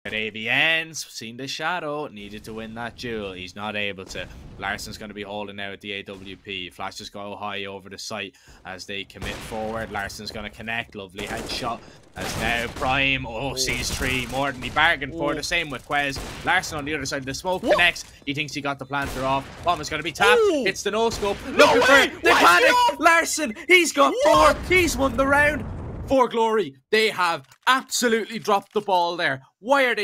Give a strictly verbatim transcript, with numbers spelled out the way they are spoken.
At A B N's seen the shadow, needed to win that duel. He's not able to. Larson's going to be holding out at the A W P. Flashes go high over the site as they commit forward. Larson's going to connect. Lovely headshot. As now Prime, oh, sees three more than he bargained for. The same with Quez. Larson on the other side of the smoke what? connects. He thinks he got the planter off. Bomb is going to be tapped. Ooh. Hits the no scope. No Looking way. for the panic. Larson, he's got what? four. He's won the round. For glory, they have absolutely dropped the ball there. Why are they